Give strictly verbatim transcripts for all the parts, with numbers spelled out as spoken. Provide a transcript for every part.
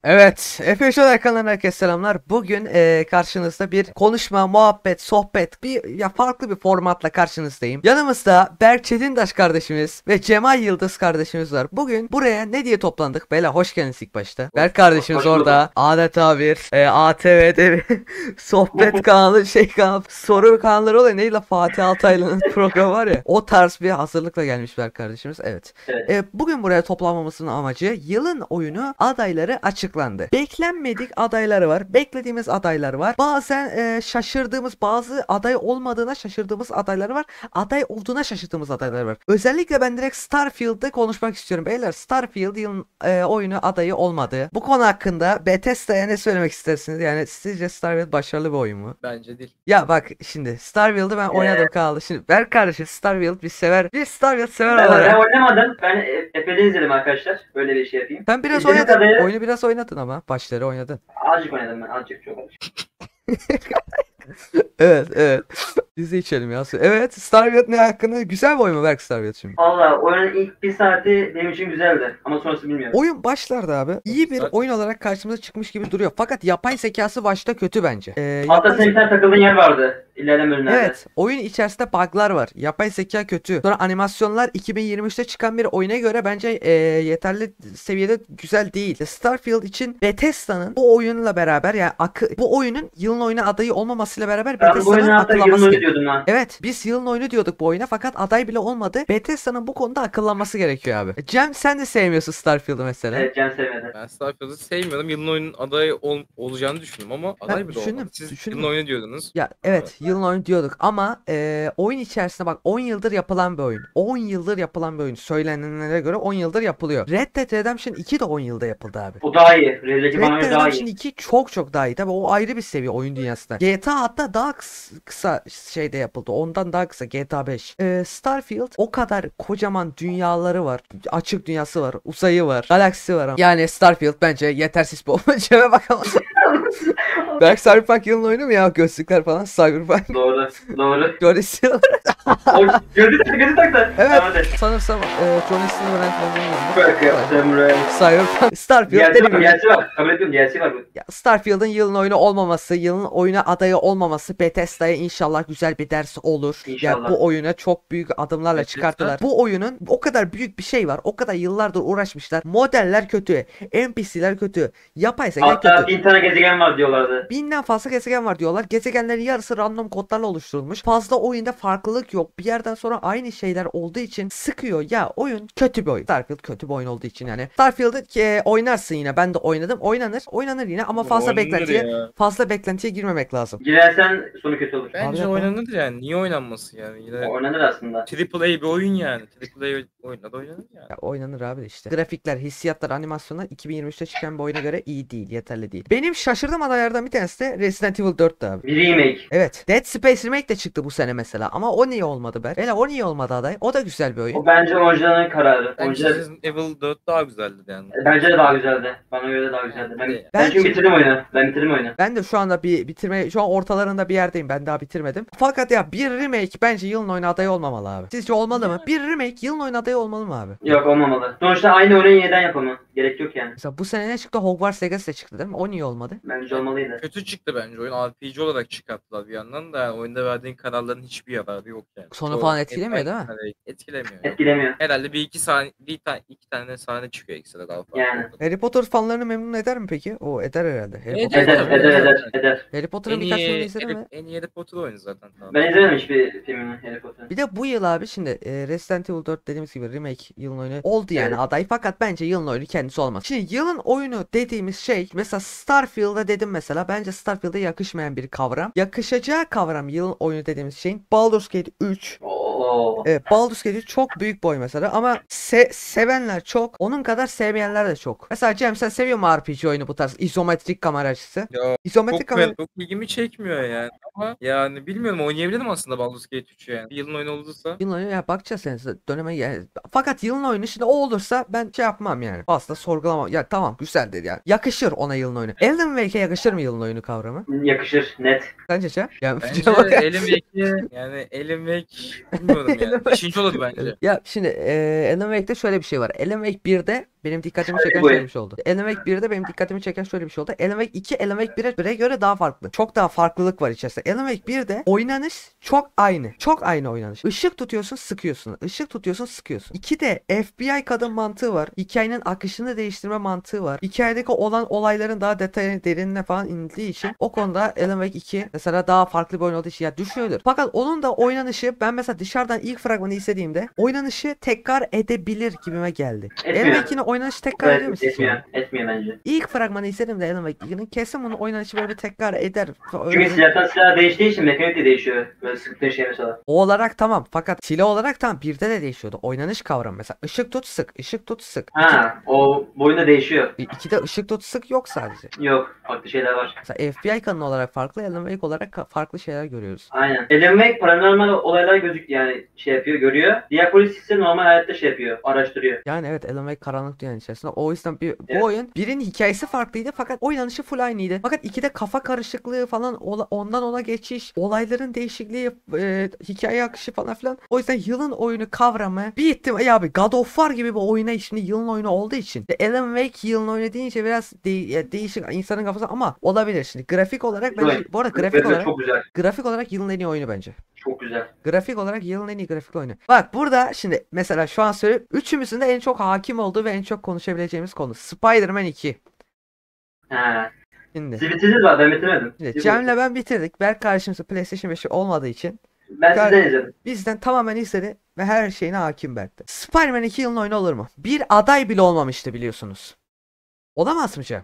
Evet, Efe Şoray kanalına herkese selamlar. Bugün eee, karşınızda bir konuşma, muhabbet, sohbet, bir ya farklı bir formatla karşınızdayım. Yanımızda Berk Çetintaş kardeşimiz ve Cemal Yıldız kardeşimiz var. Bugün buraya ne diye toplandık? Beyler hoş geldiniz ilk başta. Berk kardeşimiz Hoş bulduk. orada. Adeta bir e, A T V'de bir sohbet kanalı, şey kanalı, soru kanalları oluyor. Neydi la Fatih Altaylı'nın programı var ya. O tarz bir hazırlıkla gelmiş Berk kardeşimiz. Evet. Evet. E, bugün buraya toplanmamızın amacı yılın oyunu adayları açıklandı. Beklenmedik adayları var. Beklediğimiz adaylar var. Bazen e, şaşırdığımız, bazı aday olmadığına şaşırdığımız adaylar var. Aday olduğuna şaşırdığımız adaylar var. Özellikle ben direkt Starfield'de konuşmak istiyorum. Beyler, Starfield yılın e, oyunu adayı olmadı. Bu konu hakkında Bethesda'ya ne söylemek istersiniz? Yani sizce Starfield başarılı bir oyun mu? Bence değil. Ya bak şimdi Starfield'ı ben oynadım kaldı. Şimdi Berk kardeşim Starfield bir sever. Bir Starfield sever Ben, olarak. ben oynamadım. Ben e- epeyden izledim arkadaşlar. Böyle bir şey yapayım. Sen biraz İzlediğim oynadın. kadarıyla- Oyunu biraz oynadın ama. Başları oynadın. Azıcık oynadım ben. Azıcık çok azıcık. Evet, evet. Biz de içelim ya. Evet, Starfield ne hakkında? Güzel bir oyun mu Berk Starfield şimdi? Valla oyunun ilk bir saati benim için güzeldi. Ama sonrası bilmiyorum. Oyun başlarda abi iyi bir Saat- oyun olarak karşımıza çıkmış gibi duruyor. Fakat yapay zekası başta kötü bence. Ee, Hatta yapay senin bir tane takıldığın yer vardı. İlerleyen bölümlerde. Evet, oyun içerisinde bug'lar var. Yapay zeka kötü. Sonra animasyonlar iki bin yirmi üçte çıkan bir oyuna göre bence e, yeterli seviyede güzel değil. Starfield için Bethesda'nın bu oyunla beraber yani akı, bu oyunun yılın oyunu adayı olmamasıyla beraber Ben bu Bethesda'nın oyunu hatta yılın akıllanması oyunu gerekiyor. diyordum lan. Evet, biz yılın oyunu diyorduk bu oyuna fakat aday bile olmadı. Bethesda'nın bu konuda akıllanması gerekiyor abi. Cem, sen de sevmiyorsun Starfield'ı mesela. Evet, Can sevmedi. Ben Starfield'ı sevmiyordum. Yılın oyunun adayı ol- olacağını düşündüm ama aday bile düşündüm, olmadı. Siz düşündüm. yılın oyunu diyordunuz. Ya evet, yılın oyunu diyorduk ama e, oyun içerisinde bak on yıldır yapılan bir oyun. on yıldır yapılan bir oyun. Söylenenlere göre on yıldır yapılıyor. Red Dead Redemption iki de on yılda yapıldı abi. O daha iyi. Rezdeki bana Red göre Dead daha Redemption iyi. iki çok çok daha iyi. Tabii o ayrı bir seviye oyun dünyasında. G T A hatta daha kıs- kısa şeyde yapıldı. Ondan daha kısa G T A beş. Ee, Starfield o kadar kocaman dünyaları var. Açık dünyası var. Uzayı var. Galaksi var ama. Yani Starfield bence yetersiz bir oyun. Cem'e bakalım. Belki Cyberpunk yılın oyunu mu ya? Gözlükler falan. Cyberpunk. Doğru. Doğru. Johnny Silver. O gözü taktı gözü taktı. Evet. Tamam, hadi. Sanırsam e, Johnny Silverhand Bırak ya. Samurai. Cyberpunk. Starfield D L C dediğim var. gibi. D L C var. Kabul ediyorum. D L C var bu. Ya Starfield'ın yılın oyunu olmaması, yılın oyuna adayı olmaması Bethesda'ya inşallah güzel bir ders olur. Ya İnşallah. bu oyuna çok büyük adımlarla Bethesda- çıkarttılar. Bu oyunun o kadar büyük bir şey var. O kadar yıllardır uğraşmışlar. Modeller kötü, N P C'ler kötü, yapay zeka Hatta kötü. bin tane gezegen var diyorlardı. Binden fazla gezegen var diyorlar. Gezegenlerin yarısı random kodlarla oluşturulmuş. Fazla oyunda farklılık yok. Bir yerden sonra aynı şeyler olduğu için sıkıyor. Ya oyun kötü bir oyun. Starfield kötü bir oyun olduğu için yani. Starfield'ı e, oynarsın yine. Ben de oynadım. Oynanır. Oynanır yine ama fazla Oynanır beklentiye ya. fazla beklentiye girmemek lazım. Girersen sonu kötü olur. Bence Abi, oynanır yani. Niye oynanması yani? Yine Oynanır aslında. Triple A bir oyun yani. Triple A oyunda da oynanır yani. Ya oynanır abi de işte. Grafikler, hissiyatlar, animasyonlar iki bin yirmi üçte çıkan bir oyuna göre iyi değil, yeterli değil. Benim şaşırdığım adaylardan bir tanesi de Resident Evil dörttü abi. Bir remake. Evet. Dead Space Remake de çıktı bu sene mesela ama o niye olmadı be? Hele o niye olmadı aday? O da güzel bir oyun. O bence oyuncuların kararı. Bence Oyuncular... Resident Evil dört daha güzeldi yani. Bence de daha güzeldi. Bana göre daha güzeldi. Ben, Evet. ben çünkü Bence- bitirdim oyunu. Ben bitirdim oyunu. Ben de şu anda bir bitirme, şu an ortalarında bir yerdeyim. Ben daha bitirmedim. Fakat ya bir remake bence yılın oyunu adayı olmamalı abi. Sizce olmalı mı? Bir remake yılın oyunu adayı olmalı mı abi? Yok, olmamalı. Sonuçta aynı oyunu yeniden yapımı. Gerek yok yani. Mesela bu sene ne çıktı? Hogwarts Legacy de çıktı değil mi? O niye olmadı? Bence olmalıydı. Kötü çıktı bence oyun. R P G olarak çıkarttılar bir yandan da yani oyunda verdiğin kararların hiçbir yararı yok yani. Sonu Çoğu falan etkilemiyor değil mi? hani etkilemiyor. Yok. Etkilemiyor. Herhalde bir iki saniye, bir tane, iki tane sahne çıkıyor ekstra daha fazla. Yani. Harry Potter fanlarını memnun eder mi peki? O eder herhalde. Harry, Eder, Potter, Eder, tabii, eder, eder. eder, eder. Harry Potter'ın En birkaç filmini iyi, izledin Harry, mi? en iyi Harry Potter oyunu zaten. Tamam. Ben izlemedim hiçbir filmini Harry Potter'ın. Bir de bu yıl abi şimdi e, Resident Evil dört dediğimiz gibi remake yılın oyunu oldu yani Evet. aday fakat bence yılın oyunu kendisi olmaz. Şimdi yılın oyunu dediğimiz şey mesela Starfield'a dedim mesela bence Starfield'a yakışmayan bir kavram. Yakışacağı kavram yılın oyunu dediğimiz şeyin Baldur's Gate üç. Oo. Evet, Baldur's Gate üç çok büyük boy mesela ama se- sevenler çok, onun kadar sevmeyenler de çok. Mesela Cem, sen seviyor mu R P G oyunu bu tarz izometrik kamera açısı? Ya İzometrik çok, kamera ben, çok ilgimi çekmiyor yani ama yani bilmiyorum oynayabilirim aslında Baldur's Gate üçü yani. Bir yılın oyunu olursa. Yılın oyunu ya bakacağız yani döneme yani. Fakat yılın oyunu şimdi o olursa ben şey yapmam yani. Aslında sorgulamam. Ya tamam güzeldir yani. Yakışır ona yılın oyunu. Elden Wake'e yakışır mı yılın oyunu kavramı? Yakışır. Net. Sence Cem? Yani Bence Cem bak- Alan Wake'i yani Alan Wake bilmiyorum Alan yani. Wake- Beşinci olur bence. Ya şimdi e, Alan Wake'de şöyle bir şey var. Alan Wake birde benim dikkatimi Hadi çeken buyur. şöyle bir şey oldu. Alan Wake birde benim dikkatimi çeken şöyle bir şey oldu. Alan Wake iki Alan Wake bire göre daha farklı. Çok daha farklılık var içerisinde. Alan Wake birde oynanış çok aynı. Çok aynı oynanış. Işık tutuyorsun, sıkıyorsun. Işık tutuyorsun, sıkıyorsun. ikide F B I kadın mantığı var. Hikayenin akışını değiştirme mantığı var. Hikayedeki olan olayların daha detayına, derinine falan indiği için o konuda Alan Wake iki mesela daha farklı bir oyun olduğu için ya düşünülür. Fakat onun da oynanışı ben mesela dışarıdan ilk fragmanı izlediğimde oynanışı tekrar edebilir gibime geldi. Alan Etmiyor. Wake ikinin oynanışı tekrar ediyor Evet, musun? etmiyor. Etmiyor bence. İlk fragmanı izlediğimde Alan Wake ikinin kesin bunun oynanışı böyle bir tekrar eder. Çünkü Öyle- silahtan silaha değiştiği için mekanik de değişiyor. Böyle sıktığın şey mesela. O olarak tamam fakat silah olarak tam birde de değişiyordu. Oynanış kavramı mesela ışık tut sık, ışık tut sık. Ha, o boyunda değişiyor. İki, ikide ışık tut sık yok sadece. Yok, farklı şeyler var. Mesela F B I kanunu olarak farklı, Alan Wake olarak ka- farklı şeyler görüyoruz. Aynen. Alan Wake paranormal olaylar gözük yani şey yapıyor, görüyor. Diğer polis ise normal hayatta şey yapıyor, araştırıyor. Yani evet Alan Wake karanlık dünyanın içerisinde. O yüzden bir, bu Evet. oyun birinin hikayesi farklıydı fakat oynanışı full aynıydı. Fakat ikide kafa karışıklığı falan ola- ondan ona geçiş, olayların değişikliği, e, hikaye akışı falan filan. O yüzden yılın oyunu kavramı bir ihtimal ya abi God of War gibi bir oyuna şimdi yılın oyunu olduğu için. de Alan Wake yılın oyunu deyince biraz de- ya değişik insanın kafası ama olabilir şimdi. Grafik olarak bence Oyun. bu arada grafik Grafik olarak çok güzel. grafik olarak yılın en iyi oyunu bence. Çok güzel. Grafik olarak yılın en iyi grafik oyunu. Bak burada şimdi mesela şu an söyleyeyim. Üçümüzün de en çok hakim olduğu ve en çok konuşabileceğimiz konu. Spider-Man iki. Ha. Şimdi. Siz bitirdiniz mi? Ben bitirmedim. Şimdi Siz Cem'le bitirdiniz. ben bitirdik. Berk karşımızda PlayStation beşi olmadığı için Ben Gel- sizden izledim. bizden tamamen izledi ve her şeyine hakim Berk'te. Spider-Man iki yılın oyunu olur mu? Bir aday bile olmamıştı biliyorsunuz. Olamaz mı Cem?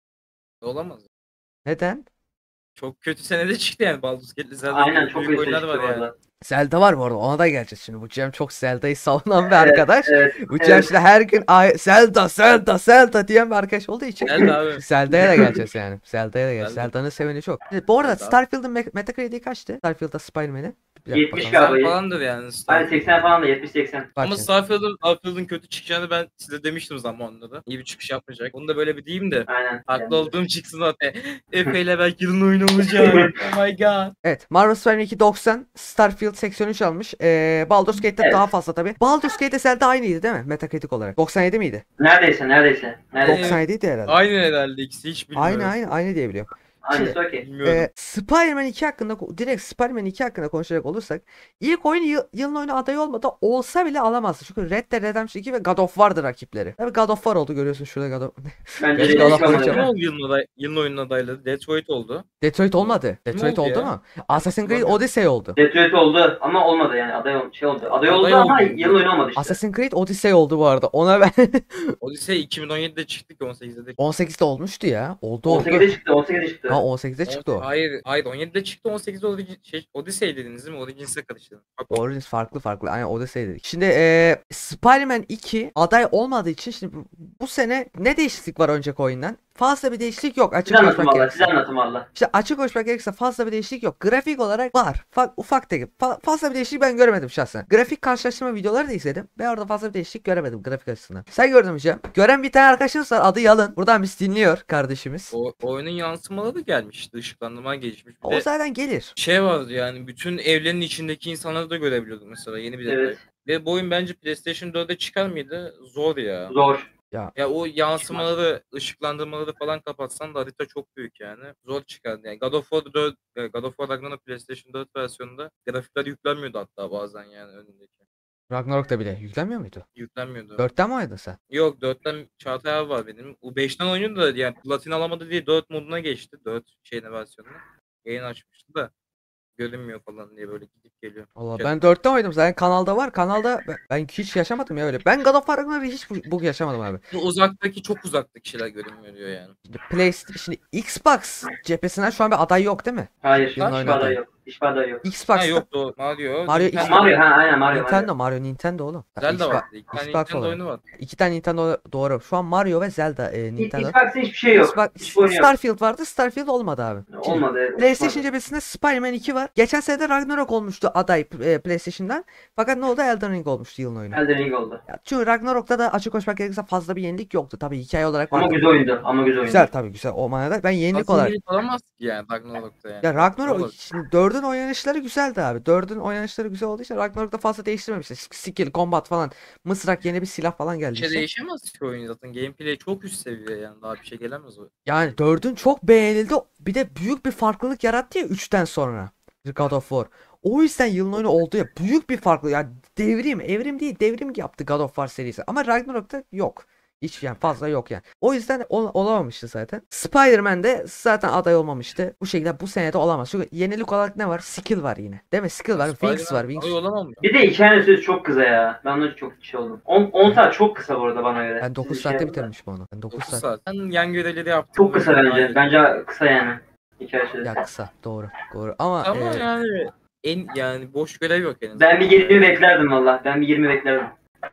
Olamaz. Neden? Çok kötü senede çıktı yani Baldur's Gate'li Zelda. Aynen gibi çok büyük kötü oyunlar çıktı var yani. orada. Zelda var bu arada ona da geleceğiz şimdi. Bu Cem çok Zelda'yı savunan bir arkadaş. Evet, Bu Cem evet. şimdi her gün "Ay, Zelda Zelda Zelda diyen bir arkadaş olduğu için Zelda abi. Zelda'ya da geleceğiz yani. Zelda'ya da geleceğiz. Zelda. Zelda'nın seveni çok. Şimdi bu arada Zelda. Starfield'ın me- Metacritic'i kaçtı? Starfield'da Spider-Man'in. Bir dakika yetmiş bakalım. galiba. seksen falandır yani. Hani Starfield. seksen falan da yetmiş seksen. Bak Ama şimdi. Starfield'ın Starfield'ın kötü çıkacağını ben size demiştim zamanında da. İyi bir çıkış yapmayacak. Onu da böyle bir diyeyim de. Aynen. Haklı olduğum çıksın zaten. Efe ile belki yılın oyunu olacak. Oh my god. Evet. Marvel Spider-Man iki doksan, Starfield seksen üç almış. Ee, Baldur's Gate'de Evet. daha fazla tabii. Baldur's Gate'de Zelda aynıydı değil mi? Metacritic olarak. doksan yedi miydi? Neredeyse, neredeyse. Neredeyse. doksan yediydi herhalde. Aynı herhalde ikisi hiç bilmiyorum. Aynı aynı aynı diye biliyorum. Aynısı okey. Bilmiyorum. Ee, Spider-Man iki hakkında direkt Spider-Man iki hakkında konuşacak olursak ilk oyun yıl, yılın oyunu adayı olmadı olsa bile alamazdı. Çünkü Red Dead Redemption iki ve God of War'dı rakipleri. Tabii God of War oldu görüyorsun şurada God of Bence Gerçi de God of hiç War olmadı. çok- Ne oldu yılın, aday, yılın oyunun adayları? Detroit oldu. Detroit olmadı. Kim Detroit oldu oldu ya? mu? Assassin's Creed Olmadı. Odyssey oldu. Detroit oldu ama olmadı yani aday ol- şey oldu. Aday oldu Aday ama oldu. yılın oyunu olmadı işte. Assassin's Creed Odyssey oldu bu arada. Ona ben Odyssey iki bin on yedide çıktı ki on sekizde de. on sekizde olmuştu ya. Oldu on oldu. sekizde çıktı, on sekizde çıktı. Ha on sekizde çıktı o. Hayır, hayır on yedide çıktı on sekizde Odyssey, şey, Odyssey dediniz değil mi? Origins'e karıştırdım. Bak, Origins farklı farklı. Aynen Odyssey dedik. Şimdi eee Spider-Man iki aday olmadığı için şimdi bu- bu sene ne değişiklik var önceki oyundan? Fazla bir değişiklik yok. Siz Açık anlatın konuşmak valla, gerekirse. siz anlatın valla. İşte açık konuşmak gerekirse fazla bir değişiklik yok. Grafik olarak var. Fa- ufak tek. Fa- fazla bir değişiklik ben göremedim şahsen. Grafik karşılaştırma videoları da izledim. Ben orada fazla bir değişiklik göremedim grafik açısından. Sen gördün mü Cem? Gören bir tane arkadaşımız var. Adı Yalın. Buradan biz dinliyor kardeşimiz. o, oyunun yansımaları gelmişti. Işıklandırma gelişmiş. Bir O de zaten gelir. şey vardı yani bütün evlerin içindeki insanları da görebiliyorduk mesela yeni bir detay. Evet. Ve bu oyun bence PlayStation dörde çıkar mıydı? Zor ya. Zor. Ya o yansımaları, ışıklandırmaları falan kapatsan da harita çok büyük yani. Zor çıkardı yani. God of War dört, e, God of War Ragnarok PlayStation dört versiyonunda grafikler yüklenmiyordu hatta bazen yani önündeki. Ragnarok'ta bile yüklenmiyor muydu? Yüklenmiyordu. dörtten mi oynadın sen? Yok dörtten Çağatay abi var benim. O beşten oynuyordu da yani platin alamadı diye dört moduna geçti. dört şeyine versiyonuna. Yayın açmıştı da görünmüyor falan diye böyle gidip geliyor. Allah Şey- ben dörtten oynadım zaten kanalda var. Kanalda ben, ben hiç yaşamadım ya öyle. Ben God of War Ragnarok'u hiç bu, bu yaşamadım abi. Bu uzaktaki çok uzaktaki şeyler görünmüyor diyor yani. Şimdi PlayStation, şimdi Xbox cephesinden şu an bir aday yok değil mi? Hayır, Yılın hiçbir oyunu aday aday. yok. Hiçbir aday yok. Xbox'ta Ha yok o Mario. Mario Nintendo- Xbox- Mario, ha aynen Mario. Nintendo, Mario. Mario Nintendo oğlum. Ya Zelda Xbox- var. İki tane Xbox Nintendo olarak. oyunu var. İki tane Nintendo doğru. Şu an Mario ve Zelda e, Nintendo. Xbox'ta hiçbir şey yok. Xbox- Hiçbir oyun yok. Starfield vardı. Starfield olmadı abi. Şimdi Olmadı. evet, PlayStation olmadı. cephesinde Spider-Man iki var. Geçen sene de Ragnarok olmuştu aday e, PlayStation'dan. Fakat ne oldu? Elden Ring olmuştu yılın oyunu. Elden Ring oldu. Ya, çünkü Ragnarok'ta da açık konuşmak gerekirse fazla bir yenilik yoktu. Tabii hikaye olarak Ama vardı. güzel oyundu. Ama güzel oyundu. Güzel tabii güzel o manada. Ben yenilik olarak. Aslında olamaz ki yani Ragnarok'ta yani. Ya Ragnarok Olur. şimdi dördü dördün oynanışları güzeldi abi. dördün oynanışları güzel olduğu için Ragnarok'ta fazla değiştirmemişler. Skill, combat falan, mısrak, yeni bir silah falan Bir geldi şey işte. değişemez ki oyun zaten. Gameplay çok üst seviye yani. Daha bir şey gelemez o. Yani dördün çok beğenildi. Bir de büyük bir farklılık yarattı ya üçten sonra. God of War. O yüzden yılın oyunu oldu ya. Büyük bir farklılık. Yani devrim, evrim değil, devrim yaptı God of War serisi. Ama Ragnarok'ta yok. Hiç yani fazla yok yani. O yüzden ol- olamamıştı zaten. Spider-Man de zaten aday olmamıştı. Bu şekilde bu senede olamaz. Çünkü yenilik olarak ne var? Skill var yine. Değil mi? Skill var, Wings var, Spider-Man Wings. aday olamamış. Bir de hikayenin süresi çok kısa ya. Ben de çok şey oldum. on saat çok kısa bu arada bana göre. Ben Siz dokuz bir şey saatte yapın da. bitirmişim onu. Ben dokuz dokuz saat. saat. Sen yan görevleri yaptın. Çok kısa Daha bence. iyi. Bence kısa yani. Hikaye süresi. Ya kısa. Doğru. Doğru. Ama Ama e, yani en yani boş görev yok en azından. Ben bir yirmi beklerdim valla. Ben bir yirmi beklerdim.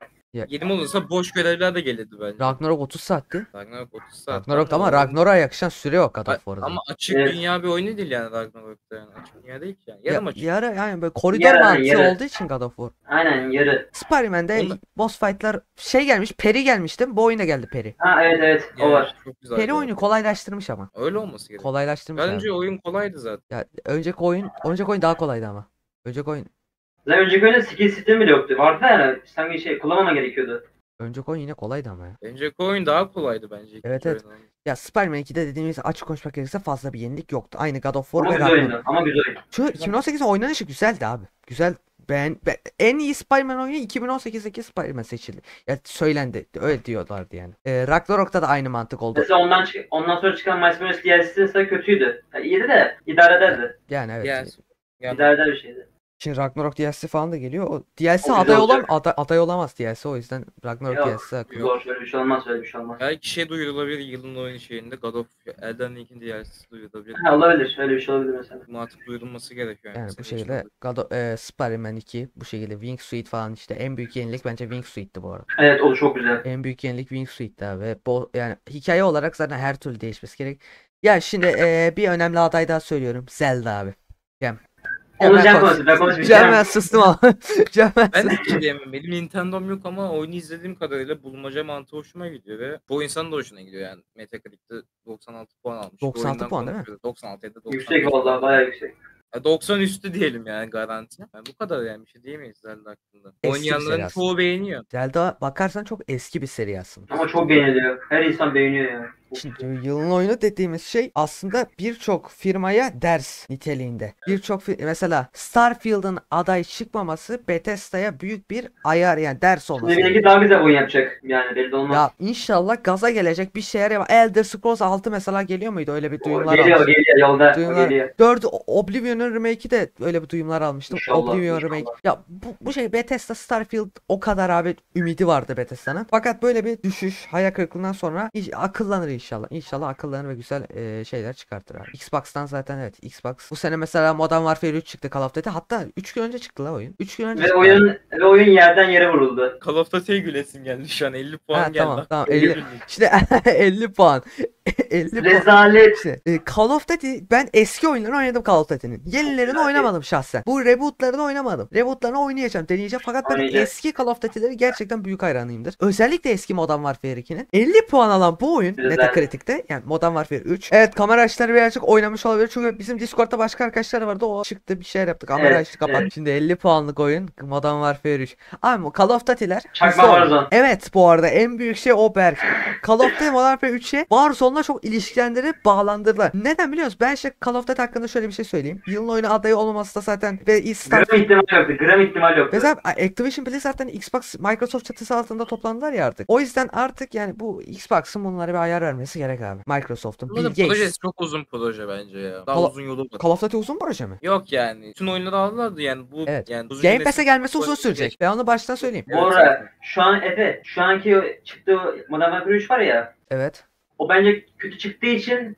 yirmi olursa boş görevler de gelirdi bence. Ragnarok otuz saatti. Ragnarok otuz saat. Ragnarok'ta ama Ama Ragnarok'a yakışan süre yok God of War'da. Ama açık Evet. dünya bir oyunu değil yani Ragnarok'ta yani. Açık dünya değil ki yani. Yarım Ya, açık. yarı yani böyle koridor Yarı, mantığı yarı. olduğu için God of War. Aynen yarı. Spider-Man'de Onda- boss fight'lar şey gelmiş, Peri gelmiş değil mi? Bu oyuna geldi Peri. Ha evet evet o Yani var. Çok güzel. Peri bir oyunu kolaylaştırmış ama. Öyle olması gerekiyor. Kolaylaştırmış abi. Bence oyun kolaydı zaten. Ya önceki oyun, önceki oyun daha kolaydı ama. Önceki oyun, Zaten önceki oyunda skill sistemi bile yoktu. Vardı da yani sanki şey kullanmama gerekiyordu. önceki oyun yine kolaydı ama ya. Önceki oyun daha kolaydı bence. ikinci Evet, evet. oyundan. Ya Spider-Man ikide dediğimiz açık konuşmak gerekirse fazla bir yenilik yoktu. Aynı God of War Ama ve güzel Ragnarok. oyundu. Ama güzel oyun. Şu iki bin on sekizin oynanışı güzeldi abi. Güzel. Ben, ben- en iyi Spider-Man oyunu iki bin on sekizdeki Spider-Man seçildi. Ya söylendi. Öyle diyorlardı yani. Ee, Ragnarok'ta da aynı mantık oldu. Mesela ondan çık ondan sonra çıkan Miles Morales D L C'si mesela kötüydü. Yani iyiydi de idare ederdi. Yani evet. Yani, yani İdare eder bir şeydi. Şimdi Ragnarok D L C falan da geliyor. O D L C O güzel aday olam olacak. aday, aday olamaz D L C, o yüzden Ragnarok Yok, D L C hakkında. Zor öyle bir şey olmaz öyle bir şey olmaz. belki şey duyurulabilir yılın oyunu şeyinde God of Elden Ring'in D L C'si duyurulabilir. Ha, olabilir öyle bir şey olabilir mesela. Bu artık duyurulması gerekiyor. Yani bu senin şekilde için. God of, e, Spider-Man iki bu şekilde Wingsuit falan işte en büyük yenilik bence Wingsuit'ti bu arada. Evet o çok güzel. En büyük yenilik Wingsuit'ti abi. Ve bo yani hikaye olarak zaten her türlü değişmesi gerek. Ya şimdi e, bir önemli aday daha söylüyorum. Zelda abi. Cem. Onu ben Cem konuş- konuşsun. Ben konuşmayacağım. Cem ben sustum ama. Cem ben Ben de sustum. hiç diyemem. Benim Nintendo'm yok ama oyunu izlediğim kadarıyla bulmaca mantığı hoşuma gidiyor ve çoğu insanın da hoşuna gidiyor yani. Metacritic'te doksan altı puan almış. Bu doksan altı oyundan puan değil mi? konuşuyoruz. doksan altı ya da doksan beş Yüksek vallahi puan. bayağı yüksek. Ya doksan üstü diyelim yani garanti. Yani bu kadar yani bir şey diyemeyiz Zelda hakkında. bir Oynayanların seri çoğu beğeniyor. Zelda bakarsan çok eski bir seri aslında. Ama çok beğeniliyor. Her insan beğeniyor ya. Şimdi yılın oyunu dediğimiz şey aslında birçok firmaya ders niteliğinde. Birçok fir- mesela Starfield'ın aday çıkmaması Bethesda'ya büyük bir ayar yani ders olması. Şimdi belki daha güzel oyun yapacak. Yani belli olmaz. Ya inşallah gaza gelecek bir şeyler yap. Elder Scrolls altı mesela geliyor muydu? Öyle bir O duyumlar geliyor almıştım. geliyor yolda. O Duyumlar. geliyor. dördü Oblivion'un remake'i de öyle bir duyumlar almıştım. İnşallah, Oblivion inşallah. remake. Ya bu, bu şey Bethesda Starfield o kadar abi ümidi vardı Bethesda'nın. Fakat böyle bir düşüş hayal kırıklığından sonra iş- akıllanır inşallah. İnşallah akıllanır ve güzel e, şeyler çıkartır abi. Xbox'tan zaten evet Xbox. Bu sene mesela Modern Warfare üç çıktı Call of Duty. Hatta üç gün önce çıktı la oyun. üç gün önce Ve çıktı. oyun ve oyun yerden yere vuruldu. Call of Duty'ye gülesim geldi şu an elli puan Ha, geldi. tamam, tamam, elli elli. İşte elli puan. elli puan. Rezalet. İşte, e, Call of Duty ben eski oyunlarını oynadım Call of Duty'nin. Yenilerini güzel oynamadım şahsen. Bu rebootlarını oynamadım. Rebootlarını oynayacağım, deneyeceğim. Fakat ben Oynayacak. eski Call of Duty'leri gerçekten büyük hayranıyımdır. Özellikle eski Modern Warfare ikinin. elli puan alan bu oyun Güzel. Metacritic'te yani Modern Warfare üç. Evet kamera açıları birazcık oynamış olabilir. Çünkü bizim Discord'da başka arkadaşlar vardı. O çıktı bir şeyler yaptık. Kamera Evet, açtı kapat. evet. Şimdi elli puanlık oyun Modern Warfare üç. Abi bu Call of Duty'ler Çakma hızlı oyun. Warzone. Evet bu arada en büyük şey o Berk. Call of Duty Modern Warfare üçe Warzone'la çok ilişkilendirip bağlandırdılar. Neden biliyor musun? Ben işte Call of Duty hakkında şöyle bir şey söyleyeyim. Yılın oyunu adayı olmaması da zaten ve Star Gram ihtimal yoktu. Gram ihtimal yoktu. Mesela Activision Blizzard'dan Xbox Microsoft çatısı altında toplandılar ya artık. O yüzden artık yani bu Xbox'ın bunlara bir ayar vermesi gerek abi. Microsoft'un. Bill Bunların Gates. projesi çok uzun proje bence ya. Daha Call- uzun yolu var. Call of Duty uzun proje mi? Yok yani. Bütün oyunları aldılardı yani bu Evet. yani uzun Game nesil- Pass'e gelmesi uzun sürecek. Ben onu baştan söyleyeyim. Evet, Bu arada zaten. şu an Efe, şu anki o çıktığı Modern Warfare üç var ya, Evet. o bence kötü çıktığı için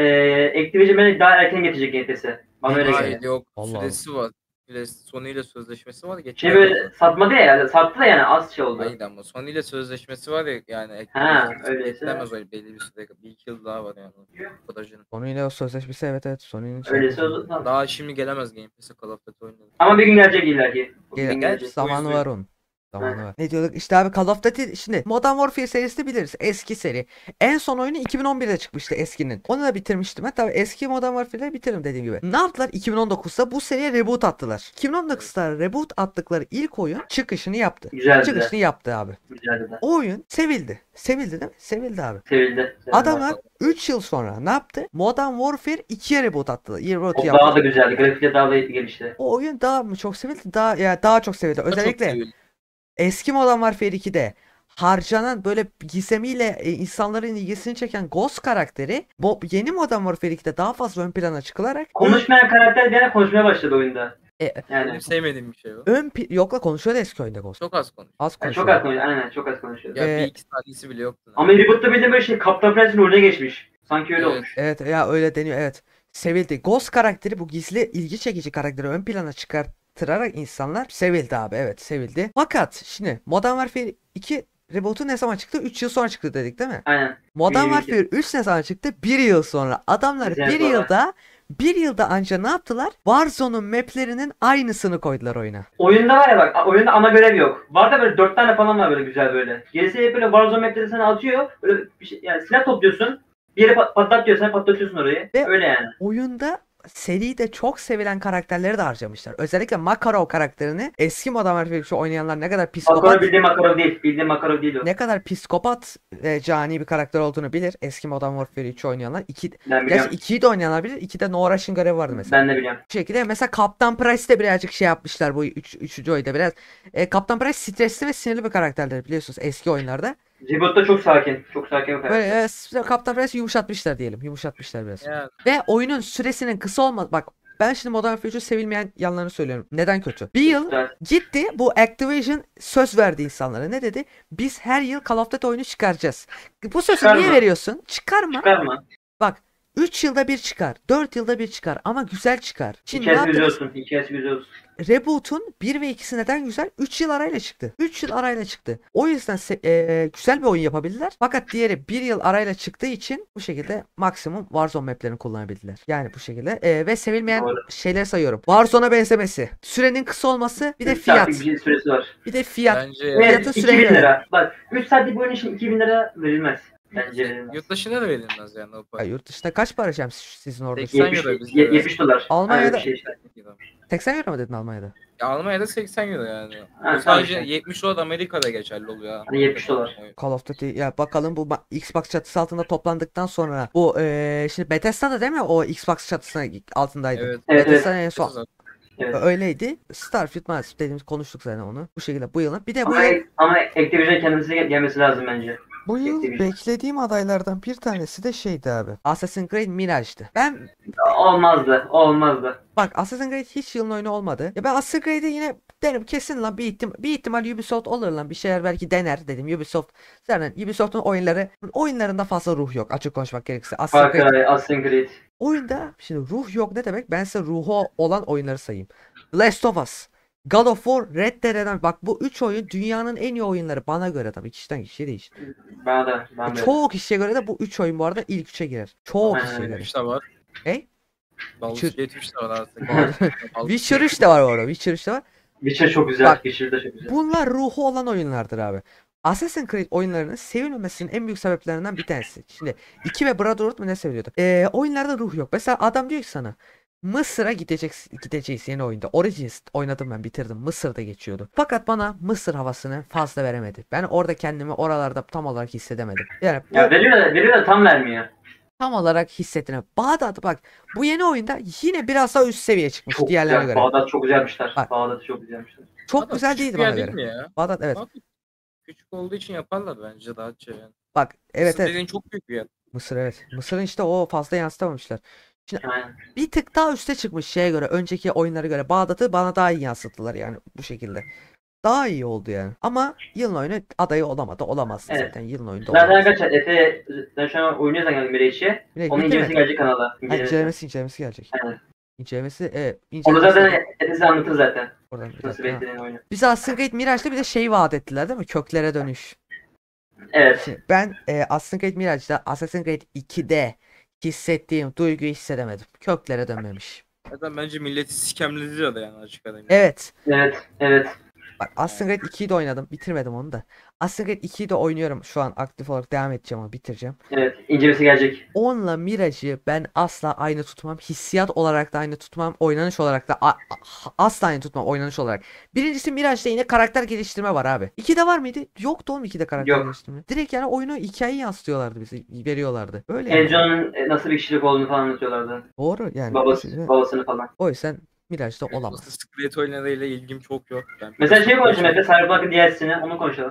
eee Activision beni daha erken getirecek Game Pass'e. Bana öyle Hayır geliyor. yok. Allah Süresi var. Süresi- Sony ile sözleşmesi var. Şey geçen böyle satmadı ya, yani sattı da yani az şey oldu. Hayır ama Sony ile sözleşmesi var ya yani. Ha, Activision öyleyse. beklemez öyle belli bir süre. Bir iki yıl daha var yani. Projenin. Sony'yle o sözleşmesi evet evet. Sony'nin şey Öyleyse yapması- o tamam. Daha şimdi gelemez Game Pass'e Call of Duty oynadı. Ama bir gün gelecek illaki. Bir Gel- gün gelecek. Zamanı yüzden- var onun. Zamanı var. Ne diyorduk? İşte abi Call of Duty şimdi Modern Warfare serisini biliriz. Eski seri. En son oyunu iki bin on birde çıkmıştı eskinin. Onu da bitirmiştim. Hatta eski Modern Warfare'leri bitirdim dediğim gibi. Ne yaptılar? iki bin on dokuzda bu seriye reboot attılar. iki bin on dokuzda reboot attıkları ilk oyun çıkışını yaptı. Güzeldi de. Çıkışını yaptı abi. Güzeldi de. O oyun sevildi. Sevildi değil mi? Sevildi abi. Sevildi. Sevildi. Adamlar üç yıl sonra ne yaptı? Modern Warfare ikiye reboot attılar. Reboot O yaptı. daha da güzeldi. Grafikte daha da gelişti. O oyun daha mı çok sevildi? Daha ya daha çok sevildi. Çok Özellikle seviyorum. eski Modern Warfare ikide harcanan böyle gizemiyle e, insanların ilgisini çeken Ghost karakteri bu yeni Modern Warfare ikide daha fazla ön plana çıkılarak Konuşmayan karakter bir ara konuşmaya başladı oyunda. E, Yani, Benim sevmediğim bir şey o. ön pi- yokla konuşuyordu eski oyunda Ghost. Çok az konuş. Az yani konuşuyor. çok az konuşuyor. Aynen çok az konuşuyor. Ya Ee, bir iki saniyesi bile yoktu. Ama Reboot'ta bildiğin böyle şey Kaptan Prens'in rolüne geçmiş. Sanki öyle Evet. olmuş. Evet ya öyle deniyor evet. Sevildi. Ghost karakteri bu gizli ilgi çekici karakteri ön plana çıkartırarak insanlar sevildi abi evet sevildi. Fakat şimdi Modern Warfare iki reboot'u ne zaman çıktı? üç yıl sonra çıktı dedik değil mi? Aynen. Modern İyi, iyi. Warfare üç ne zaman çıktı? bir yıl sonra. Adamlar Güzel bir sonra. yılda bir yılda anca ne yaptılar? Warzone'un maplerinin aynısını koydular oyuna. Oyunda var ya bak, oyunda ana görev yok. Var da böyle dört tane falan var böyle güzel böyle. Gerisi hep böyle Warzone mapleri sana atıyor. Böyle bir şey, yani silah topluyorsun. Bir yere pat- patlat diyorsan patlatıyorsun orayı. Ve- Öyle yani. Oyunda seride çok sevilen karakterleri de harcamışlar. Özellikle Makarov karakterini eski Modern Warfare üçü oynayanlar ne kadar Makarov psikopat bildiğin Makarov değil. Bildiğin Makarov değil o. ne kadar psikopat ve cani bir karakter olduğunu bilir. Eski Modern Warfare üçü oynayanlar. İki, Ben biliyorum. gerçi ikiyi de oynayanlar bilir. ikide No Rush'ın görevi vardı mesela. Ben de biliyorum. Bu şekilde mesela Kaptan Price de birazcık şey yapmışlar bu üç, üçüncü oyunda biraz. E, Kaptan Price stresli ve sinirli bir karakterdir biliyorsunuz eski oyunlarda. Reboot'ta çok sakin. Çok sakin bir Böyle karakter. e, Kaptan Price yumuşatmışlar diyelim. Yumuşatmışlar biraz. Yani Ve oyunun süresinin kısa olmadı. Bak ben şimdi Modern Warfare üçü sevilmeyen yanlarını söylüyorum. Neden kötü? Bir yıl Güzel. gitti bu Activision söz verdi insanlara. Ne dedi? Biz her yıl Call of Duty oyunu çıkaracağız. Bu sözü Çıkarma. niye veriyorsun? Çıkarma. Çıkarma. Bak üç yılda bir çıkar. dört yılda bir çıkar. Ama güzel çıkar. Şimdi ne Hikayesi güzel yaptınız? olsun. Hikayesi güzel olsun. Reboot'un bir ve ikisi neden güzel? üç yıl arayla çıktı. üç yıl arayla çıktı. O yüzden se- e, güzel bir oyun yapabildiler. Fakat diğeri bir yıl arayla çıktığı için bu şekilde maksimum Warzone maplerini kullanabildiler. Yani bu şekilde e, ve sevilmeyen Doğru. şeyleri sayıyorum. Warzone'a benzemesi, sürenin kısa olması, bir de üç fiyat. saatlik bir şey süresi var. Bir de fiyat. bence Fiyatı Evet, süreyi iki bin ver. lira. Bak üç saatlik bir oyun için iki bin lira verilmez. Bence verilmez. yurt dışına da verilmez yani o Ya para. yurt dışında kaç para Şems sizin orada? seksen yetmiş, euro bizde. ye- yetmiş dolar. Almanya'da- Öyle bir şey işte. seksen euro mu dedin Almanya'da? Ya Almanya'da seksen euro yani. Ha, O sadece tamam işte. yetmiş dolar da Amerika'da geçerli oluyor. Hani yetmiş dolar. Call of Duty ya bakalım bu ma- Xbox çatısı altında toplandıktan sonra bu eee şimdi Bethesda'da değil mi o Xbox çatısına altındaydı. Evet. Evet, Bethesda'nın en son Evet. öyleydi. Starfield maalesef dediğimiz konuştuk zaten onu. Bu şekilde bu yılın. Bir de bu Ama, yıl ama Activision kendisi gel- gelmesi lazım bence. bu yıl Activision. beklediğim adaylardan bir tanesi de şeydi abi. Assassin's Creed Mirage'dı. Ben Olmazdı. Olmazdı. bak Assassin's Creed hiç yılın oyunu olmadı. Ya ben Assassin's Creed'i yine derim kesin lan bir ihtim bir ihtimal Ubisoft olur lan bir şeyler belki dener dedim. Ubisoft zaten Ubisoft'un oyunları oyunlarında fazla ruh yok açık konuşmak gerekirse. Far Assassin's Creed Cry, Assassin's Creed. oyunda şimdi ruh yok ne demek? Ben size ruhu olan oyunları sayayım. The Last of Us, God of War, Red Dead Redemption. Bak bu üç oyun dünyanın en iyi oyunları bana göre tabii kişiden kişiye değişir. Bana da. Ben de. Çoğu kişiye göre de bu üç oyun bu arada ilk üçe girer. Çoğu Aynen kişiye öyle. göre. üç de var. E? Baldur's Witcher- Gate üç de var artık. Witcher üç de var orada. Witcher üç de var. Witcher çok güzel. Bak, Witcher de çok güzel. Bunlar ruhu olan oyunlardır abi. Assassin's Creed oyunlarının sevilmemesinin en büyük sebeplerinden bir tanesi. Şimdi iki ve Brotherhood mu ne seviliyordu? Ee, oyunlarda ruh yok. Mesela adam diyor ki sana Mısır'a gideceksin, gideceğiz yeni oyunda. Origins oynadım ben bitirdim. Mısır'da geçiyordu. Fakat bana Mısır havasını fazla veremedi. Ben orada kendimi oralarda tam olarak hissedemedim. Yani bu Ya veriyor da, veriyor da tam vermiyor. tam olarak hissettim. Bağdat bak bu yeni oyunda yine biraz daha üst seviye çıkmış Çok diğerlerine güzel. göre. Bağdat çok güzelmişler. Bak. Bağdat'ı çok güzelmişler. Çok Adam güzel küçük değildi bir yer bana değil göre. mi ya? Bağdat evet. Abi, küçük olduğu için yaparlar bence daha şey yani. Bak evet Mısır evet. dediğin çok büyük bir yer. Mısır evet. Mısır'ın işte o fazla yansıtamamışlar. Aynen. Bir tık daha üste çıkmış şeye göre. Önceki oyunlara göre. Bağdat'ı bana daha iyi yansıttılar yani bu şekilde. Daha iyi oldu yani. Ama yılın oyunu adayı olamadı. Olamaz Evet. zaten yılın oyunda Zaten olamaz. arkadaşlar Efe ben şu an oynuyor zaten Mirage'e. Bir de Onun bitti incelemesi mi? gelecek kanala. Ha, İncelemesi. incelemesi incelemesi gelecek. Aynen. İncelemesi evet. Onu İncelemesi zaten Efe size anlatır zaten. oradan bir Nasıl dakika. Ha. beklediğin oyunu. Bize Assassin's Creed Mirage'da bir de şey vaat ettiler değil mi? Köklere dönüş. Evet. Şimdi ben e, Assassin's Creed Mirage'da Assassin's Creed ikide hissettiğim duyguyu hissedemedim. Köklere dönmemiş. Zaten bence milleti sikemlediler de yani açık arayın. Evet. Evet. Evet. Bak Assassin's Creed ikiyi de oynadım. Bitirmedim onu da. Assassin's Creed ikiyi de oynuyorum. Şu an aktif olarak devam edeceğim onu bitireceğim. Evet, incelemesi gelecek. Onunla Mirage'ı ben asla aynı tutmam. Hissiyat olarak da aynı tutmam. Oynanış olarak da a- a- asla aynı tutmam oynanış olarak. Birincisi Mirage'da yine karakter geliştirme var abi. ikide var mıydı? Yoktu oğlum ikide karakter Yok. geliştirme. Direkt yani oyunu hikayeyi yansıtıyorlardı bize. Veriyorlardı. Öyle yani. Ezio'nun e, nasıl bir kişilik olduğunu falan anlatıyorlardı. Doğru yani. Babası, babasını falan. O yüzden Mirage'da olamaz. Assassin's Creed oyunlarıyla ilgim çok yok. Ben Mesela şey PlayStation konuşalım Efe, Cyberpunk'ın D L C'sini, onu konuşalım.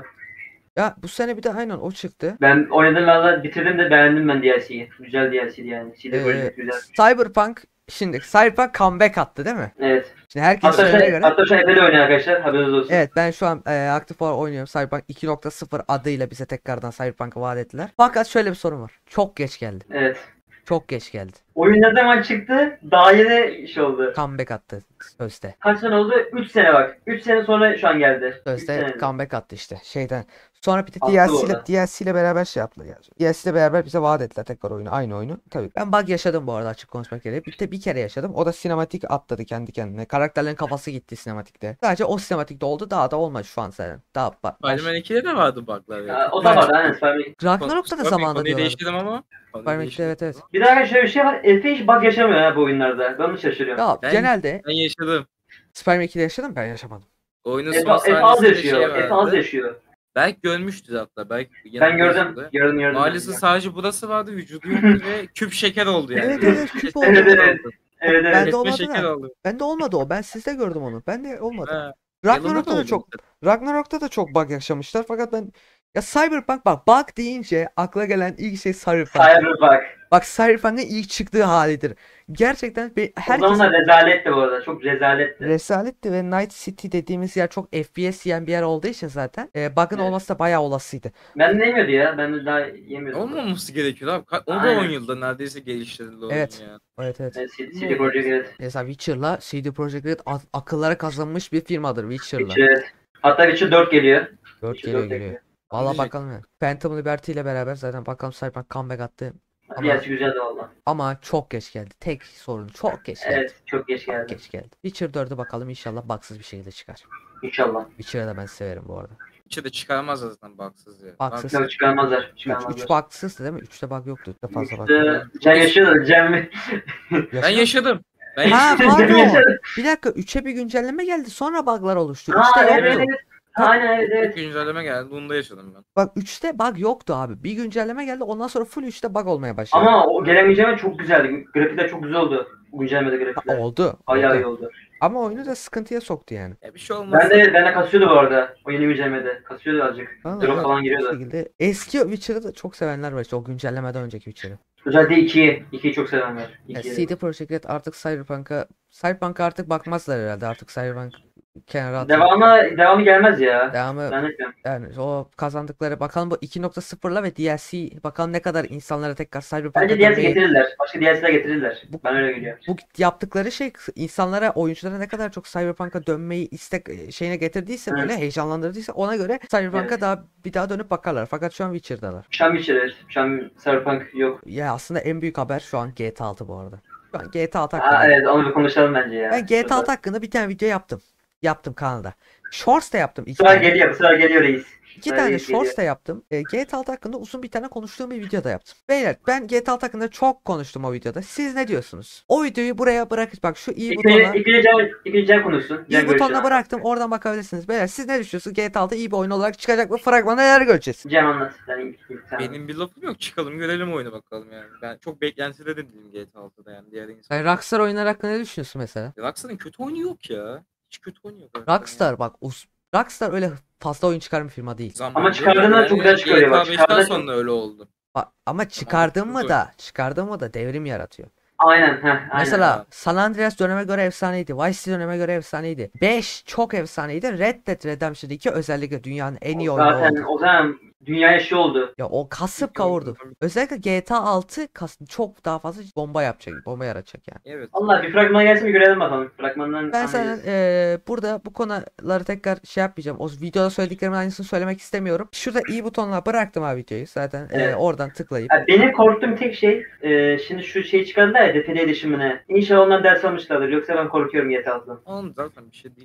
Ya bu sene bir de aynen o çıktı. Ben oynadım valla, bitirdim de beğendim ben D L C'yi. Güzel D L C'di yani. C D Ee, Projekt güzel. Cyberpunk şimdi Cyberpunk comeback attı değil mi? Evet. Şimdi herkes Hatta söylediğine şey, göre. hatta şu an Efe'de oynuyor arkadaşlar, haberiniz olsun. Evet ben şu an e, aktif olarak oynuyorum. Cyberpunk iki nokta sıfır adıyla bize tekrardan Cyberpunk'ı vaat ettiler. Fakat şöyle bir sorun var. Çok geç geldi. Evet. Çok geç geldi. Oyun ne zaman çıktı? Daha yeni iş oldu. Comeback attı sözde. Kaç sene oldu? üç sene bak. üç sene sonra şu an geldi. üç Sözde sene. comeback attı işte şeyden. Sonra bir de Attı D L C ile orada. D L C ile beraber şey yaptılar yani. D L C ile beraber bize vaat ettiler tekrar oyunu, aynı oyunu. Tabii ben bug yaşadım bu arada açık konuşmak gerekirse. Bir de bir kere yaşadım. O da sinematik atladı kendi kendine. Karakterlerin kafası gitti sinematikte. Sadece o sinematikte oldu. Daha da olmadı şu an zaten. Daha ba- baş... Spider-Man ikide de vardı bug'lar Ya, ya. o da var aynen. Spider-Man. Ragnarok'ta da zamanında Konuyu diyorlar. değiştirdim ama. konuyu Spider-Man ikide değiştirdim. evet evet. Bir daha şöyle bir şey var. Efe hiç bug yaşamıyor ha bu oyunlarda. Ben onu şaşırıyorum. Ya Ben- genelde Ben yaşadım. Spider-Man ikide yaşadım ben yaşamadım. Oyunun Efe, son Efe az sahnesinde şey yaşıyor. Efe az vardı. yaşıyor. Belki görmüştü hatta. Belki Ben yanımda gördüm. yaşadı. Gördüm gördüm. Maalesef sadece burası vardı, vücudu yoktu ve küp şeker oldu yani. Evet evet küp oldu. Evet, evet. Evet Ben evet. de Kesme olmadı şeker da. oldu. Ben de olmadı o. Ben sizde gördüm onu. Ben de olmadı. Ha. Ragnarok'ta da Yanımda çok oldu. Ragnarok'ta da çok bug yaşamışlar fakat ben ya Cyberpunk bak bug deyince akla gelen ilk şey Cyberpunk. Cyberpunk. Bak Cyberpunk'ın ilk çıktığı halidir. Gerçekten be- O herkes zaman da rezaletti bu arada. Çok rezaletti. resaletti ve Night City dediğimiz yer çok F P S yiyen bir yer olduğu için zaten e, bug'ın Evet. olması da bayağı olasıydı. Ben de yemiyordu ya. Ben de daha yemiyordum. Olmaması gerekiyor abi. Ka- O da Aynen. on yılda neredeyse geliştirildi oyun Evet. ya. Evet evet. Evet, C D Projekt Red. Mesela Witcher'la C D Projekt Red a- akıllara kazanmış bir firmadır Witcher'la. Witcher. Hatta Witcher dört geliyor. dört Witcher geliyor dört geliyor. bekliyor. Valla Diyecek. bakalım ya. Phantom Liberty ile beraber zaten bakalım Cyberpunk comeback attı. Ama- Diyesi güzeldi valla. Ama çok geç geldi. Tek sorun çok geç geldi. Evet çok geç Çok geldi. geç geldi. Witcher dördü bakalım inşallah bugsız bir şekilde çıkar. İnşallah. Witcher'ı da ben severim bu arada. İçi de çıkarmaz zaten baksız ya. Baksız. Yok çıkarmazlar. üç Çıkarmazlar. bugsızdı değil mi? üçte bug yoktu. üçte fazla bug. Üçte Cem yaşıyordu. Cem mi? Ben yaşadım. Ben Ha yaşadım. Cem pardon. yaşadı. Bir dakika üçe bir güncelleme geldi. Sonra bug'lar oluştu. Aa üçte evet yoktu. evet. Aynen evet evet. Bir güncelleme geldi. Bunu da yaşadım ben. Bak üçte bug yoktu abi. Bir güncelleme geldi. Ondan sonra full üçte bug olmaya başladı. Ama o gelen güncelleme çok güzeldi. Grafikler çok güzel oldu. Bu güncellemede Ha, grafikler. oldu. Bayağı iyi oldu. oldu. Ama oyunu da sıkıntıya soktu yani. Ya bir şey olmaz. Ben de ben de kasıyordu bu arada. O yeni güncellemede. Kasıyordu azıcık. Ha, Drop evet, falan bu giriyordu. şekilde. Eski Witcher'ı da çok sevenler var işte o güncellemeden önceki Witcher'ı. Özellikle ikiyi. ikiyi çok sevenler. Yani İkiyi. C D Projekt Red artık Cyberpunk'a Cyberpunk'a artık bakmazlar herhalde. Artık Cyberpunk kenara atıyor. Devamı, devamı gelmez ya. Devamı Zannetmiyorum. yani o kazandıkları bakalım bu iki nokta sıfırla ve D L C bakalım ne kadar insanlara tekrar Cyberpunk'a Bence D L C dönmeyi getirirler. Başka D L C'ler getirirler. Bu- Ben öyle geliyor. bu yaptıkları şey insanlara oyunculara ne kadar çok Cyberpunk'a dönmeyi istek e, şeyine getirdiyse Evet. böyle heyecanlandırdıysa ona göre Cyberpunk'a Evet. daha bir daha dönüp bakarlar. Fakat şu an Witcher'dalar. Şu an Witcher, şu an Cyberpunk yok. Ya aslında en büyük haber şu an G T A altı bu arada. Şu an G T A altı Aa, hakkında. evet onu bir konuşalım bence ya. Ben G T A Şurada. altı hakkında bir tane video yaptım. Yaptım kanalda. Shorts da yaptım. iki Sıra tane. geliyor, bu sıra geliyor reis. İki Sıra tane reis shorts geliyor. da yaptım. E, G T A altı hakkında uzun bir tane konuştuğum bir video da yaptım. Beyler ben G T A altı hakkında çok konuştum o videoda. Siz ne diyorsunuz? O videoyu buraya bırakın. Bak şu iyi butonuna, İkinci, ikinci Cem, ikinci Cem konuşsun. Cem iyi butonuna görüşüyor. bıraktım. Oradan bakabilirsiniz. Beyler siz ne düşünüyorsunuz? G T A altı iyi bir oyun olarak çıkacak mı? Fragmanda neler göreceğiz? Cem anlat. Yani ilk, ilk sen. Benim bir lafım yok. Çıkalım görelim oyunu bakalım yani. Ben çok beklentide de değilim G T A altıda yani diğer insan. Yani Rockstar oyunlar hakkında ne düşünüyorsun mesela? Rockstar'ın kötü oyunu yok ya. Hiç kötü oyunu yok. Rockstar bak us- Rockstar öyle fazla oyun çıkaran bir firma değil. Zamanında Ama çıkardığında yani çok güzel çıkarıyor bak. G T A beşten Çıkardığı çok- sonra öyle oldu. Bak, ama çıkardın çok mı oyun. da çıkardın mı da devrim yaratıyor. Aynen. Heh, aynen. Mesela San Andreas döneme göre efsaneydi. Vice City döneme göre efsaneydi. beş çok efsaneydi. Red Dead Redemption iki özellikle dünyanın en iyi oyunu Zaten oldu. o zaman dünyaya şey oldu. Ya o kasıp kavurdu. Özellikle G T A altı kas çok daha fazla bomba yapacak. Bomba yaratacak yani. Evet. Allah bir fragman gelsin bir görelim bakalım. Fragmandan Ben sana anlayacağız. eee, burada bu konuları tekrar şey yapmayacağım. O videoda söylediklerimin aynısını söylemek istemiyorum. Şurada iyi butonuna bıraktım abi videoyu. Zaten eee, Evet. oradan tıklayıp. Ya benim korktuğum tek şey e, şimdi şu şeyi çıkardılar ya defile erişimine. İnşallah onlar ders almışlardır. Yoksa ben korkuyorum G T A altıdan. Oğlum zaten bir şey değil ya.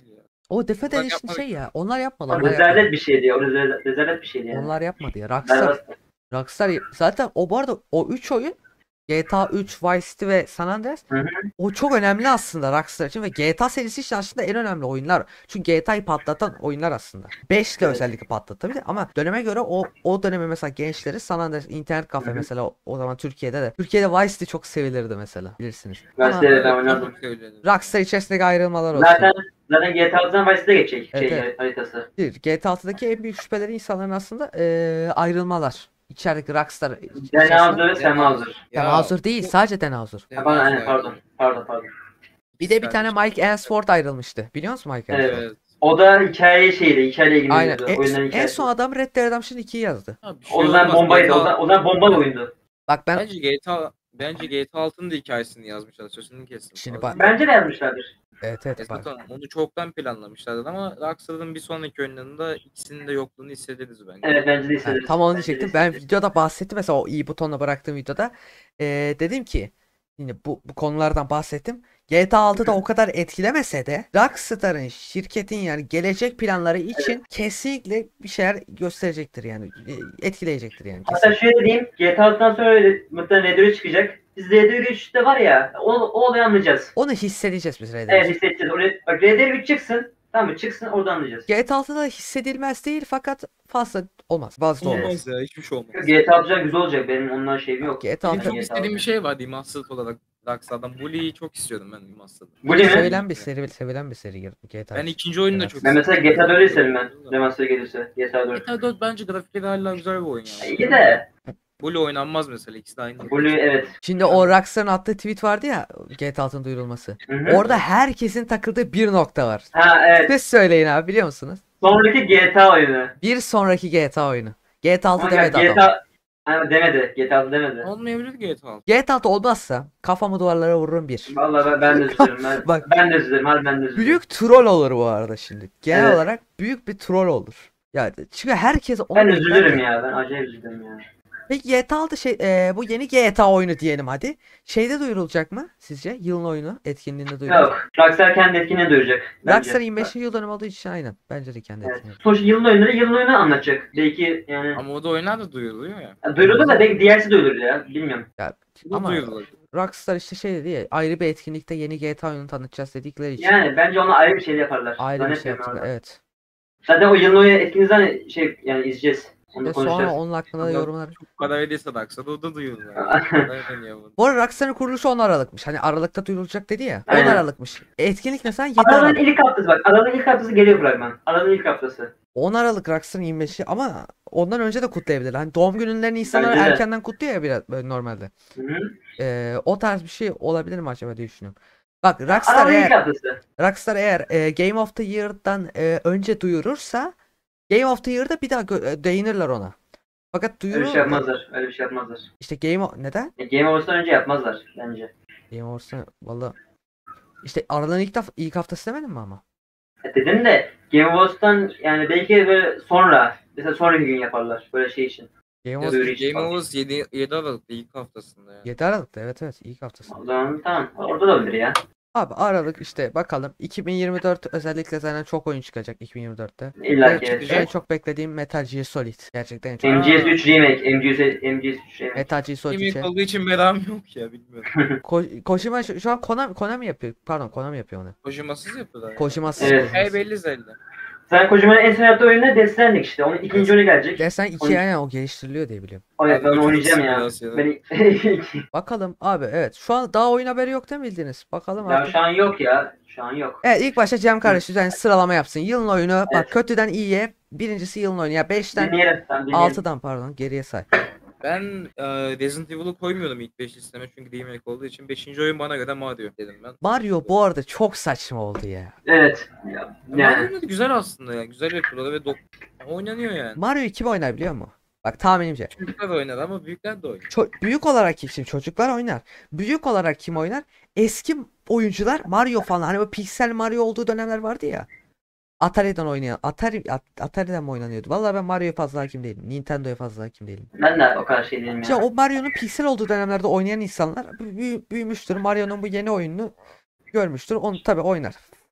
O Defeat Onlar Edition yapmadı şey ki. ya. Onlar yapmadı. O Onlar rezalet yapmadı. bir şeydi ya. O rezalet, rezalet bir şeydi yani. Onlar yapmadı ya. Rockstar Berbat. Rockstar zaten o bu arada o üç oyun G T A üç, Vice City ve San Andreas Hı hı. o çok önemli aslında Rockstar için ve G T A serisi için aslında en önemli oyunlar. Çünkü G T A'yı patlatan oyunlar aslında. beş ile Evet. özellikle patlattı tabii de ama döneme göre o o dönemi mesela gençleri San Andreas internet kafe Hı hı. mesela o, o zaman Türkiye'de de Türkiye'de Vice City çok sevilirdi mesela bilirsiniz. Ben Ama size- Evet, ben Evet, oynadım. çok söyledim. Rockstar içerisindeki ayrılmalar olsun. Zaten zaten G T A'dan Vice'de geçecek Evet, şey evet. haritası. Bir, G T A altıdaki en büyük şüpheleri insanların aslında eee, ayrılmalar. İçerideki Rockstar içerisinde. Denazır ve Semazır. Sam Hauser değil, sadece Dan Hauser. Ha, pardon, aynen, pardon. Pardon pardon. Bir de bir tane Mike Ainsworth ayrılmıştı. Biliyor musun Mike Evet. Ainsworth? Evet. O da hikaye şeydi. Hikayeyle ilgili Aynen. oynuyordu. En, Oyunların en hikayesi. son adam Red Dead Redemption ikiyi yazdı. Ha, bir şey O zaman olmaz. bombaydı. G T A O zaman, o zaman bomba oyundu. Bak ben Bence G T A bence G T A altının da hikayesini yazmışlar. Sözünü kestim. Şimdi Pardon. bak- Bence de yazmışlardır. evet E evet bak. zaten onu çoktan planlamışlardı ama Rockstar'ın bir sonraki oyunlarında ikisinin de yokluğunu hissederiz bence. Evet bence de Ha, hissederiz. tam onu Bence de diyecektim. Ben hissederiz. videoda bahsettim mesela o i butonla bıraktığım videoda. Eee, dedim ki yine bu, bu konulardan bahsettim. G T A altıda o kadar etkilemese de Rockstar'ın şirketin yani gelecek planları için kesinlikle bir şeyler gösterecektir yani e, etkileyecektir yani Hatta kesin. şöyle diyeyim. G T A'dan sonra öyle muhtemelen Red Dead üç çıkacak. Biz Red Dead üçte var ya o, o olayı anlayacağız. Onu hissedeceğiz biz Red Dead Evet üçün. hissedeceğiz. O Red- Bak Red Dead üç çıksın. Tamam mı? Çıksın orada anlayacağız. G T A altıda hissedilmez değil fakat fazla olmaz. Fazla olmaz. Olmaz ya, hiçbir şey olmaz. G T A güzel güzel olacak. Benim ondan şeyim yok. G T A Benim altı çok istediğim bir şey var Remastered olarak Rockstar'dan. Bully'yi çok istiyordum ben Remastered'ı. Bu ne mi? sevilen bir seri, sevilen bir seri G T A. Ben ikinci oyunu da çok Ben mesela G T A dört isterim ben. Remastered Remaster gelirse. G T A dört. G T A dört bence grafikleri hala güzel bir oyun yani. İyi de. Bully oynanmaz mesela, ikisi de aynı. Blue evet. Şimdi o Rockstar'ın attığı tweet vardı ya G T A altının duyurulması. Hı hı. Orada herkesin takıldığı bir nokta var. Ha evet. Siz söyleyin abi biliyor musunuz? Sonraki G T A oyunu. Bir sonraki G T A oyunu. G T A altı Ama demedi G T adam. A ha, demedi. G T A demedi. Olmayabilir G T A altı. G T A altı olmazsa kafamı duvarlara vururum bir. Vallahi ben, ben de üzülürüm. Ben, Bak. ben de üzülürüm. Hadi ben de üzülürüm. Büyük troll olur bu arada şimdi. Genel Evet. olarak büyük bir troll olur. Yani çünkü herkes onu Ben bekler üzülürüm ya. ya. Ben acayip üzülürüm ya. Peki G T A altı şey e, bu yeni G T A oyunu diyelim hadi. Şeyde duyurulacak mı sizce? Yılın oyunu etkinliğinde duyurulacak. Yok. Rockstar kendi etkinliğini duyuracak. bence. Rockstar yirmi beşinci yıl dönümü olduğu için aynen. Bence de kendi Evet. etkinliği. Sonuçta yılın oyunları yılın oyunu anlatacak. Belki yani. Ama o da oyunlar da duyuruluyor ya. Ya duyuruldu da belki diğerisi duyurur ya. Bilmiyorum. Ya, Bu da ama duyurulur. Rockstar işte şey dedi ya ayrı bir etkinlikte yeni G T A oyunu tanıtacağız dedikleri için Yani bence ona ayrı bir şey yaparlar. ayrı bir şey Zannetmiyorum yaptılar. orada. Evet. Zaten o yılın oyunu etkinliğinden şey yani izleyeceğiz. Onu da Ve sonra konuşacağız. onun hakkında da Ama- yorumlar. Para ödeyse Rockstar o da duyurulur. Aynen ya bu. Bu arada Rockstar'ın kuruluşu on Aralık'mış. Hani Aralık'ta duyurulacak dedi ya. on Aynen. Aralık'mış. Etkinlik mesela yedi Aralık'ın Aralık. ilk haftası bak. Aralık'ın ilk haftası geliyor fragman. Aralık'ın ilk haftası. on Aralık Rockstar'ın yirmi beşi ama ondan önce de kutlayabilirler. Hani doğum günlerini insanlar Bence de. erkenden kutluyor ya biraz böyle normalde. Hı hı. Ee, o tarz bir şey olabilir mi acaba diye düşünüyorum. Bak Rockstar Aralık'ın ilk eğer haftası. Rockstar eğer e, Game of the Year'dan e, önce duyurursa Game of the Year'da bir daha gö- e, değinirler ona. Fakat Öyle bir duyurur şey yapmazlar. Öyle bir şey yapmazlar. işte Game of... neden? Ya Game of Thrones'tan önce yapmazlar bence. Game of Thrones valla işte Aralık'ın ilk, daf- ilk haftası demedim mi ama? Ya dedim de Game of Thrones'tan yani belki böyle sonra mesela sonraki gün yaparlar böyle şey için. Game Ya of da öyle için Game falan. of Thrones yedi, yedi Aralık'ta ilk haftasında ya. yedi Aralık'ta evet evet ilk haftası. O zaman tamam. Orada da olabilir ya. Abi Aralık işte bakalım iki bin yirmi dört özellikle zaten çok oyun çıkacak iki bin yirmi dörtte. İlla Ve ki. çıkacak. en çok beklediğim Metal Gear Solid. Gerçekten en çok. M G S üç remake. M G S, M G S üç remake. Metal Gear Solid Yemek üçe. olduğu için meram yok ya, bilmiyorum. Ko- Kojima şu, şu an Konami, Konami yapıyor. Pardon Konami yapıyor onu. Kojimasız yapıyorlar. yani. Kojima'sız. Evet. Kojima'sız. Hikaye belli Zelda. Sen Kojima'nın en son yaptığı oyunu Death Stranding işte. Onun ikinci oyunu gelecek. Desen iki Oyun- aynen o geliştiriliyor diye biliyorum. O evet ben Abi, oynayacağım çok ya. simülasyon. Ben... Bakalım abi evet. Şu an daha oyun haberi yok değil mi bildiniz? Bakalım ya artık. şu an yok ya. Şu an yok. Evet ilk başta Cem kardeş yani sıralama yapsın. Yılın oyunu bak Evet. kötüden iyiye. Birincisi yılın oyunu ya beşten Dinleyelim. Tamam, dinleyelim. altıdan pardon geriye say. Ben e, Resident Evil'ı koymuyordum ilk beş listeme çünkü remake olduğu için. beşinci oyun bana göre Mario dedim ben. Mario bu arada çok saçma oldu ya. Evet. Ya, yani. Mario'nun da güzel aslında ya. Güzel yapıyorlar ve dok- oynanıyor yani. Mario kim oynar biliyor musun? Bak tahminimce. Çocuklar oynar ama büyükler de oynar. Ço- büyük olarak kim? Şimdi çocuklar oynar. Büyük olarak kim oynar? Eski oyuncular Mario falan. Hani o piksel Mario olduğu dönemler vardı ya. Atari'den oynayan. Atari, At- Atari'den mi oynanıyordu? Vallahi ben Mario'ya fazla hakim değilim. Nintenda'ya fazla hakim değilim. Ben de o kadar şey değilim İşte ya. o Mario'nun piksel olduğu dönemlerde oynayan insanlar büyü- büyümüştür. Mario'nun bu yeni oyununu görmüştür. Onu tabi oynar.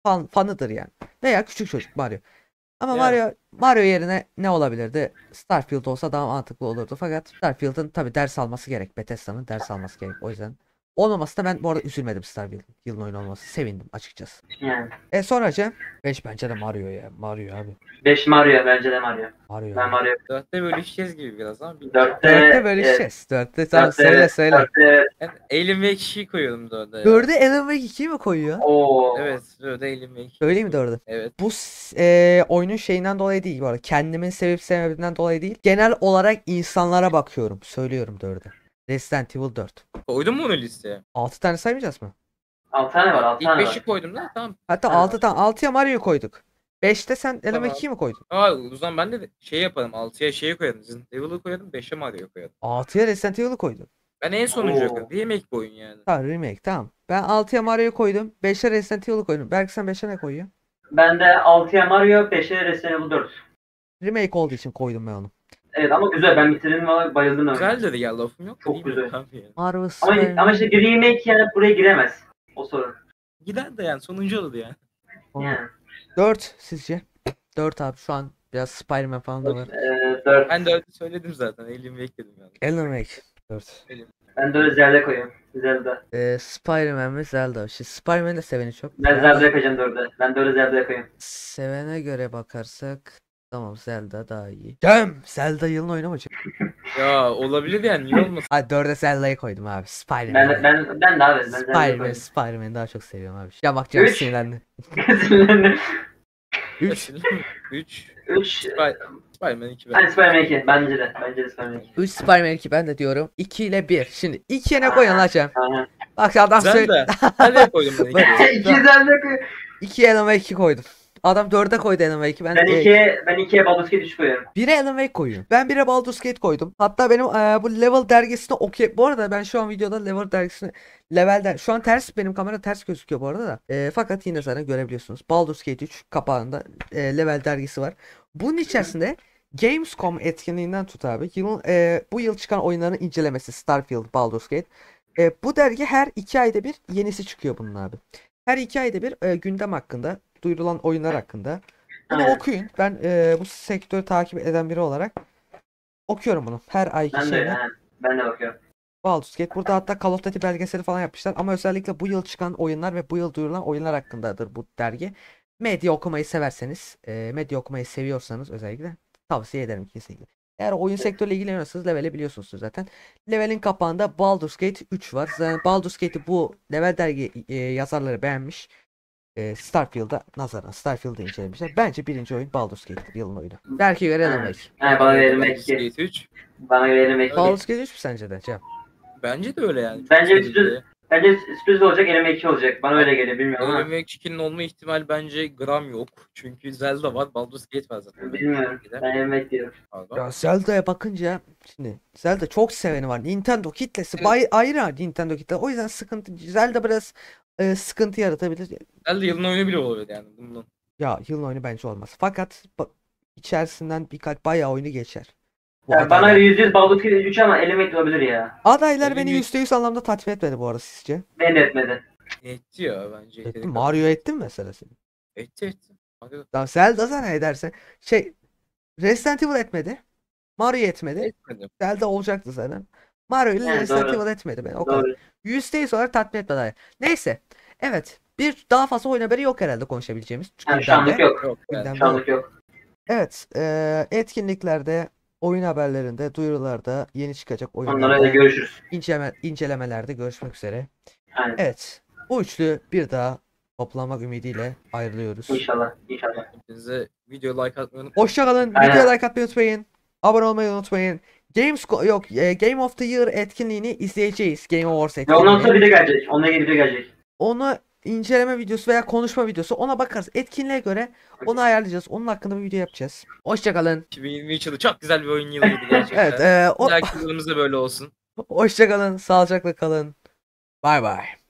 fan, fanıdır yani. Veya küçük çocuk Mario. Ama Yani. Mario Mario yerine ne olabilirdi? Starfield olsa daha mantıklı olurdu. Fakat Starfield'ın tabi ders alması gerek. Bethesda'nın ders alması gerek. O yüzden olmaması da ben bu arada üzülmedim Starfield'ın yılın oyunu olması. Sevindim açıkçası. Yani. E sonracı beş bence de Mario ya. Mario abi. beş Mario bence de Mario. Mario Ben abi. Mario. Dörtte bölüşeceğiz gibi biraz ama. bilmiyorum. Dörtte. Dörtte e, bölüşeceğiz. Dörtte tamam dörtte- söyle söyle. Dörtte. Ben Alien Wake ikiyi koyuyorum dörde ya. Dörde Alan Wake ikiyi mi koyuyor? Oo. Evet, dörde Alien Wake iki. Söyleyeyim mi dördü? Evet. Bu s- e, oyunun şeyinden dolayı değil bu arada. Kendimin sevip sevmediğinden dolayı değil. Genel olarak insanlara bakıyorum. Söylüyorum dördü. Resident Evil dört. Koydun mu onu listeye? altı tane saymayacağız mı? altı tane var, altı İlk tane beşi var. koydum da tamam. Hatta Evet. altı tane. altıya Mario'yu koyduk. beşte sen Alan Tamam. Wake ikiyi mi koydun? Aa, o zaman ben de şey yaparım. altıya şeyi koyarım. Resident Evil'ı koyarım. beşe Mario'yu koyarım. altıya Resident Evil'ı koydun. Ben en sonuncu Oo. yaparım. Remake bir oyun yani. Tamam remake tamam. Ben altıya Mario'yu koydum. beşe Resident Evil'ı koydum. Belki sen beşe ne koyuyorsun? Ben de altıya Mario, beşe Resident Evil dört. Remake olduğu için koydum ben onu. Evet ama güzel, ben bitirdim ve bayıldım. öyle. Güzel dedi ya, lafım yok. Çok Değil güzel. mi abi yani? Marvel Ama, Spider- ama işte bir remake yani buraya giremez. O sorun. Gider de yani sonuncu oldu yani. Yani. dört sizce? dört abi şu an biraz Spider-Man falan da var. Ee, dört. Ben dörtte söyledim zaten. Alien Wake dedim yani. Alan Wake dört. Ben de öyle Zelda koyuyorum. Zelda. Ee, Spider-Man ve Zelda. Şimdi Spider-Man'in de seveni çok. Ben Ama Zelda'ya koyacağım dörde. Ben de öyle Zelda'ya koyuyorum. sevene göre bakarsak tamam Zelda daha iyi. Dem! Zelda yılın oyunu mu? Ya olabilir yani, niye olmasın? Hadi dörde Zelda'yı koydum abi. Ben, Spider-Man. ben, ben de abi. Ben Zelda'ya Spider-Man, koyuyorum. Spider-Man'i daha çok seviyorum abi. Ya bak canım Üç. sinirlendi. üç. üç. üç. Spider-Man iki Hani ben. Spider-Man iki. Bence de. Bence de Spider-Man iki. üç Spider-Man iki ben de diyorum. iki ile bir. Şimdi ikiye ne koyun lan Cem? Aha. Bak adam söyle. Zelda. Zelda'ya koydum ben Bak, ikiyi. İki Zelda koyuyorum. ikiye Alan Wake iki koydum. Adam dörde koydu Alan Wake iki. Ben, Ben e, ikiye, ben ikiye Baldur's Gate üç koyuyorum. bire Alan Wake koyuyorum. Ben bire Baldur's Gate koydum. Hatta benim eee, bu Level dergisini okey. Bu arada ben şu an videoda Level dergisini Level'den şu an ters benim kamera ters gözüküyor bu arada da. Eee, fakat yine zaten görebiliyorsunuz. Baldur's Gate üç kapağında eee, Level dergisi var. Bunun içerisinde Gamescom etkinliğinden tut abi. Yılın, eee, bu yıl çıkan oyunların incelemesi Starfield, Baldur's Gate. Eee, bu dergi her iki ayda bir yenisi çıkıyor bunun abi. Her iki ayda bir eee, gündem hakkında, duyurulan oyunlar hakkında. Bunu Aynen. okuyun. Ben eee, bu sektörü takip eden biri olarak okuyorum bunu. Her ayki Ben de şeyini. öyle. he. Ben de bakıyorum. Baldur's Gate. Burada hatta Call of Duty belgeseli falan yapmışlar. Ama özellikle bu yıl çıkan oyunlar ve bu yıl duyurulan oyunlar hakkındadır bu dergi. Medya okumayı severseniz, eee, medya okumayı seviyorsanız özellikle tavsiye ederim kesinlikle. Eğer oyun sektörüyle ilgileniyorsanız Level'i biliyorsunuz zaten. Level'in kapağında Baldur's Gate üç var. Zaten Baldur's Gate'i bu Level dergi eee, yazarları beğenmiş. Eee, Starfield'a nazaran Starfield'ı incelemişler. Bence birinci oyun Baldur's Gate'tir yılın oyunu. Belki göre Alan Wake. He, bana verelim Baldur's iki. Gate üç. Bana verelim iki. Baldur's Gate üç mü sence de Cem? Bence de öyle yani. Bence Çok bir sürpriz- sevindi. Bence sürpriz olacak, eleme iki olacak. Bana öyle geliyor, bilmiyorum Alien ama. Wake ikinin olma ihtimali bence gram yok. Çünkü Zelda var, Baldur's Gate var zaten. Bilmiyorum. Ben eleme iki diyorum. Pardon. Ya Zelda'ya bakınca şimdi Zelda çok seveni var. Nintendo kitlesi Evet. bay ayrı Nintendo kitle. O yüzden sıkıntı Zelda biraz e, sıkıntı yaratabilir. Zelda yılın oyunu bile olabilir yani. Bundan. Ya yılın oyunu bence olmaz. Fakat ba- içerisinden birkaç bayağı oyunu geçer. Bu Yani bana adaylar. yüzde yüz Baldur's Gate üç ama eleme iki olabilir ya. Adaylar beni Elli- yüzde yüz anlamda tatmin etmedi bu arada sizce? Beni de etmedi. Etti ya bence. Etti yeteri mi? kadar. Mario etti mi mesela seni? Etti etti. Mario Tamam Zelda sana edersen. Şey Resident Evil etmedi. Mario etmedi. etmedi. Zelda olacaktı zaten. Mario ile Evet, Resident doğru. Evil etmedi beni. O kadar. Doğru. yüzde yüz olarak tatmin etmedi hayır. Neyse. Evet. Bir daha fazla oyun haberi yok herhalde konuşabileceğimiz. Yani şu anlık Gündemde. yok. Yok yani. Gündemde Şu yok. anlık yok. Evet. eee, etkinliklerde, oyun haberlerinde, duyurularda, yeni çıkacak Onlara da oyunlarda, görüşürüz. inceleme, incelemelerde görüşmek üzere. Aynen. Evet. Bu üçlü bir daha toplamak ümidiyle ayrılıyoruz. İnşallah. İnşallah. Hepinize video like atmayı unutmayın. Hoşçakalın. Aynen. Videoya like atmayı unutmayın. Abone olmayı unutmayın. Games yok e, Game of the Year etkinliğini izleyeceğiz. Game Awards Ve ondan sonra etkinliğini. video gelecek. Onunla ilgili video gelecek. Onu inceleme videosu veya konuşma videosu ona bakarız. Etkinliğe göre onu ayarlayacağız. Onun hakkında bir video yapacağız. Hoşçakalın. iki bin yirmi üç yılı çok güzel bir oyun yılıydı gerçekten. Evet, e, o, Bir dahaki yılımız da böyle olsun. hoşçakalın. Sağlıcakla kalın. Bay bay.